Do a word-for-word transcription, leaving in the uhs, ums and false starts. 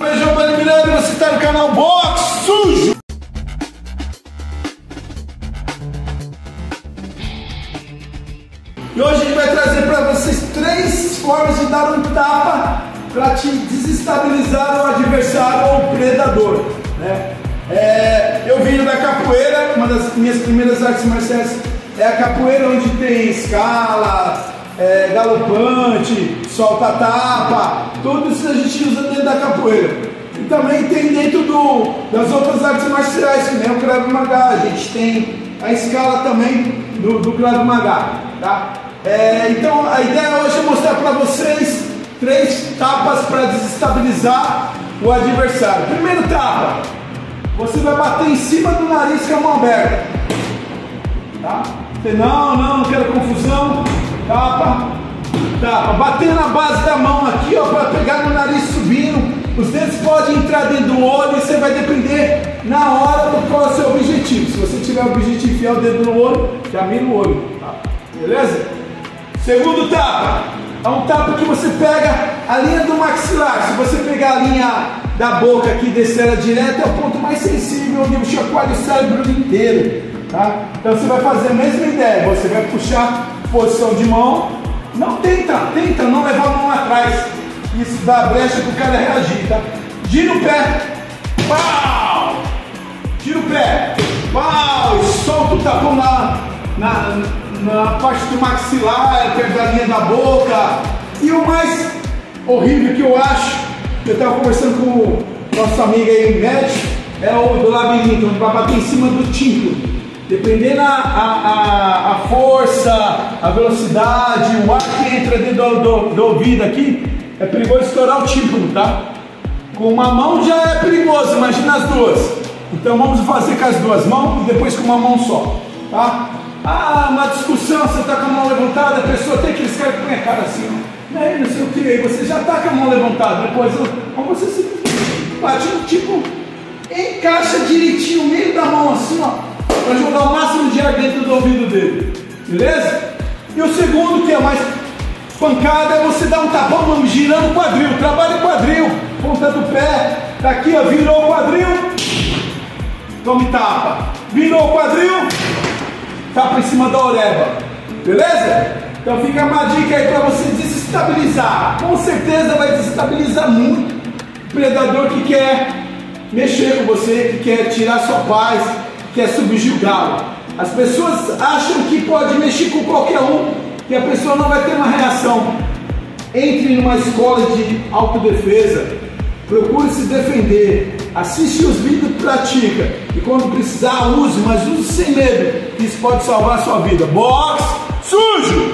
Beijão para Miranda, você está no canal Box Sujo. E hoje a gente vai trazer para vocês três formas de dar um tapa para te desestabilizar o adversário ou o predador, né? É, eu vim da capoeira, uma das minhas primeiras artes marciais é a capoeira, onde tem escala, é, galopante, solta-tapa, tudo isso a gente usa dentro da capoeira. E também tem dentro do, das outras artes marciais, que nem o Krav Maga, a gente tem a escala também do, do Krav Maga, tá? É, então a ideia hoje é mostrar para vocês três tapas para desestabilizar o adversário. Primeiro tapa, você vai bater em cima do nariz com a mão aberta, tá? Você, não, não, não quero confusão. Tapa, tapa, bater na base da mão aqui, ó, para pegar no nariz subindo. Os dedos podem entrar dentro do olho e você vai depender na hora do qual é o seu objetivo. Se você tiver o objetivo de enfiar o dedo no olho, já mira o olho, tá? Beleza? Segundo tapa, é um tapa que você pega a linha do maxilar. Se você pegar a linha da boca aqui e descer ela direto, é o ponto mais sensível, onde chacoalha o cérebro inteiro, tá? Então você vai fazer a mesma ideia, você vai puxar posição de mão, não tenta, tenta não levar a mão atrás, isso dá brecha para o cara reagir, tá? Gira o pé, pau! Gira o pé, pau! E solta o tapão na, na, na parte do maxilar, perto da linha da boca. E o mais horrível que eu acho, eu estava conversando com o nosso amigo aí, médico, é o do labirinto, onde vai bater em cima do tímpano. Dependendo a, a, a força, a velocidade, o ar que entra dentro do, do, do ouvido aqui, é perigoso estourar o tímpano, tá? Com uma mão já é perigoso, imagina as duas. Então vamos fazer com as duas mãos e depois com uma mão só, tá? Ah, uma discussão, você tá com a mão levantada, a pessoa tem aqueles caras que põem a cara assim, ó, né? Não sei o que, aí você já tá com a mão levantada, depois como você se bate no tipo, encaixa direitinho no meio da mão assim, ó, para jogar o máximo de ar dentro do ouvido dele, beleza? E o segundo, que é mais pancada, é você dar um tapão girando o quadril, trabalha o quadril, ponta do pé, daqui ó, virou o quadril, tome tapa, virou o quadril, tapa em cima da orelha, beleza? Então fica uma dica aí para você desestabilizar, com certeza vai desestabilizar muito o predador que quer mexer com você, que quer tirar sua paz, quer subjugá-lo. As pessoas acham que pode mexer com qualquer um, que a pessoa não vai ter uma reação. Entre numa escola de autodefesa, procure se defender, assiste os vídeos e pratica. E quando precisar, use, mas use sem medo, que isso pode salvar a sua vida. Box Sujo!